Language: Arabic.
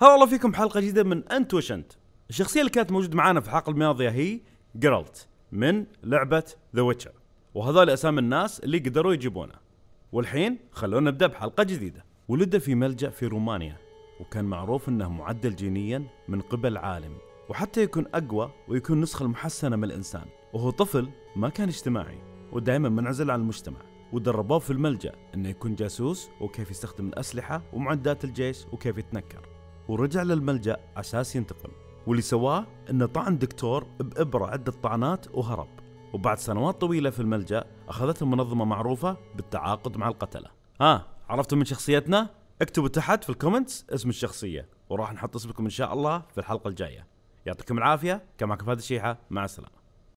هلا والله فيكم حلقة جديدة من أنت وش أنت. الشخصية اللي كانت موجودة معانا في الحلقة الماضية هي جيرالت من لعبة ذا ويتشر، وهذول أسامي الناس اللي قدروا يجيبونه. والحين خلونا نبدأ بحلقة جديدة. ولد في ملجأ في رومانيا، وكان معروف أنه معدل جينيا من قبل عالم، وحتى يكون أقوى ويكون نسخة المحسنة من الإنسان. وهو طفل ما كان اجتماعي ودائما منعزل عن المجتمع، ودربوه في الملجأ أنه يكون جاسوس وكيف يستخدم الأسلحة ومعدات الجيش وكيف يتنكر. ورجع للملجأ أساس ينتقم، واللي سواه انه طعن دكتور بإبرة عدة طعنات وهرب. وبعد سنوات طويلة في الملجأ أخذته منظمة معروفة بالتعاقد مع القتلة. عرفتوا من شخصيتنا؟ اكتبوا تحت في الكومنتس اسم الشخصية وراح نحط اسمكم إن شاء الله في الحلقة الجاية. يعطيكم العافية. كان معكم فهد الشيحة، مع السلامة.